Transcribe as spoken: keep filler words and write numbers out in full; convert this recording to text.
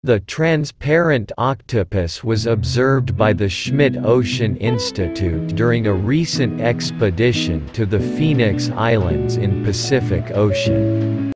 The transparent octopus was observed by the Schmidt Ocean Institute during a recent expedition to the Phoenix Islands in Pacific Ocean.